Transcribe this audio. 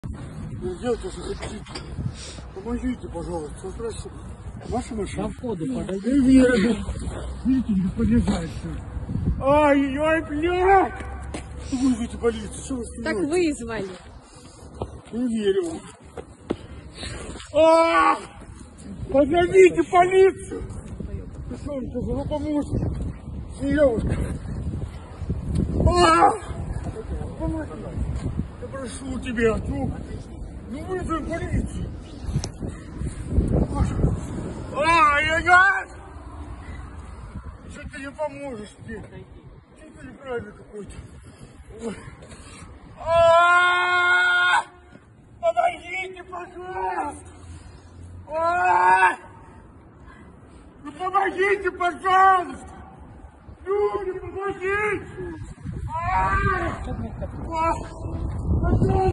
Сделайте, что хотите. Помогите, пожалуйста. Прошу. Ваша машина. По входу подойди. Не верю. Видите, не подъезжается. Ай-яй, блядь! Вызовите полицию, что вы смеетесь? Так вызвали. Не верю вам. Позовите полицию! Ты что, вы поможете? Девушка! Помоги! Я прошу тебя, ну вызови полицию! Ай-яй-яй! Что ты не поможешь мне? Что ты неправильный какой-то? Помогите, пожалуйста! Ну помогите, пожалуйста! Люди, помогите! Пожалуйста!